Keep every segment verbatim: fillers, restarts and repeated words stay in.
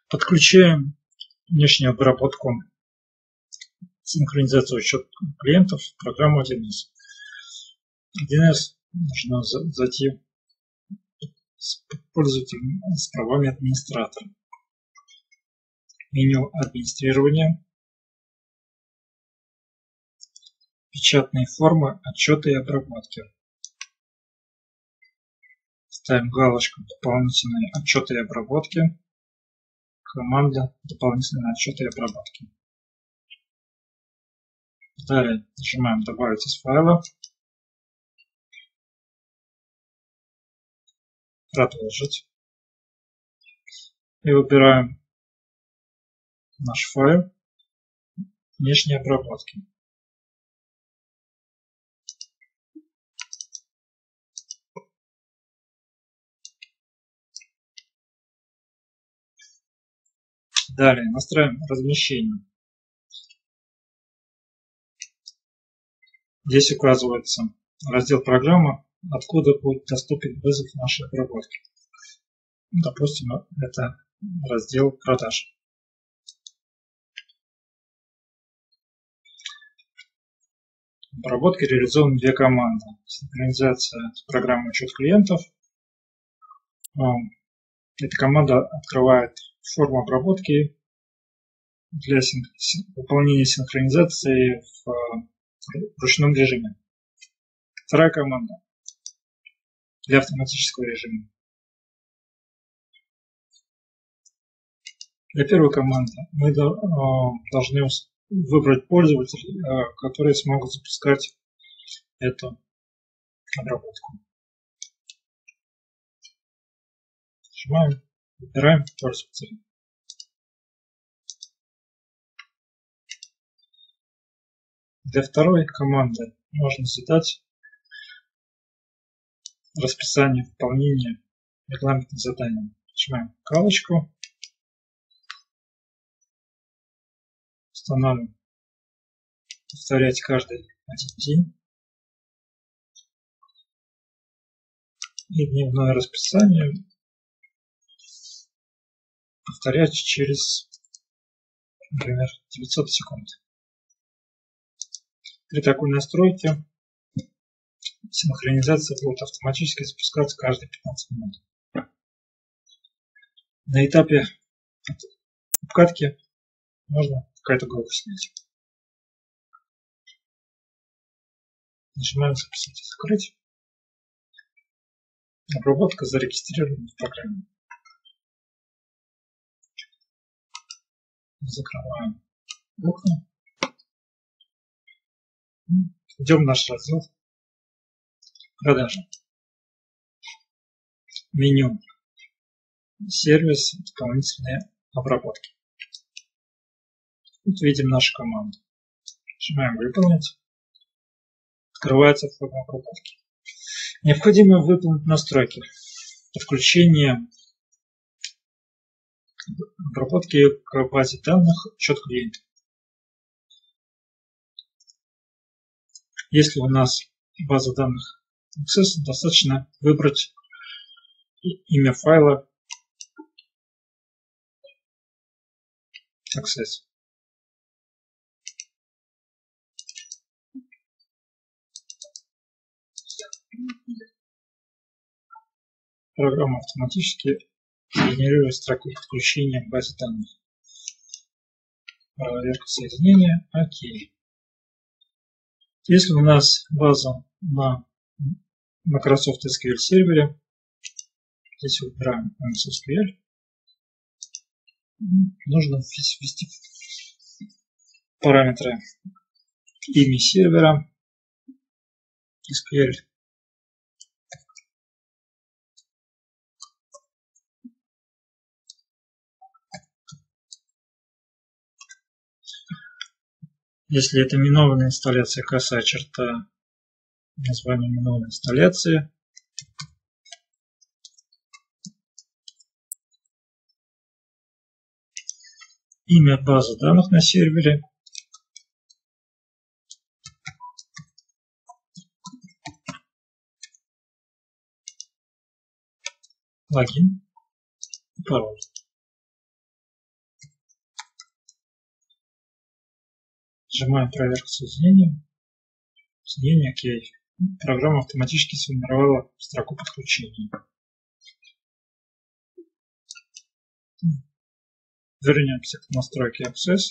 Подключаем внешнюю обработку, синхронизацию учета клиентов в программу один эс. один эс нужно зайти с пользователем с правами администратора. Меню администрирования, печатные формы, отчеты и обработки. Ставим галочку «Дополнительные отчеты и обработки». Команда «Дополнительные отчеты и обработки». Далее нажимаем «Добавить из файла». Продолжить. И выбираем наш файл внешней обработки. Далее настраиваем размещение. Здесь указывается раздел программы, откуда будет доступен вызов нашей обработки. Допустим, это раздел продаж. В обработке реализованы две команды. Синхронизация с программой учет клиентов. Эта команда открывает форму обработки для выполнения синхронизации в ручном режиме. Вторая команда для автоматического режима. Для первой команды мы должны выбрать пользователей, которые смогут запускать эту обработку. Нажимаем, выбираем пользователя. Для второй команды можно задать расписание выполнения регламентных заданий. Нажимаем галочку, устанавливаем повторять каждый один день и дневное расписание повторять через, например, девятьсот секунд. При такой настройке синхронизация будет автоматически запускаться каждые пятнадцать минут. На этапе обкатки можно какую-то группу снять. Нажимаем «Записать и закрыть». Обработка зарегистрирована в программе. Закрываем окна. Идем в наш раздел «Продажи». Меню «Сервис. Дополнительные обработки». Тут видим нашу команду. Нажимаем «Выполнить». Открывается форма обработки. Необходимо выполнить настройки. Подключение обработки к базе данных учет клиента. Если у нас база данных Access, достаточно выбрать имя файла Access. Программа автоматически генерирует строку подключения к базе данных. Проверка соединения. Окей. Если у нас база на Microsoft эс кью эль сервере, здесь выбираем эм эс эс кью эль, нужно ввести параметры имя сервера, эс кью эль. Если это минованная инсталляция, косая черта, название минованной инсталляции. Имя базы данных на сервере. Логин и пароль. Нажимаем проверку соединения. Соединение окей. Программа автоматически сформировала строку подключения. Вернемся к настройке Access.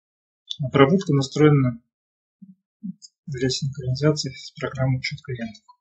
Обработка настроена для синхронизации с программой учет клиентов.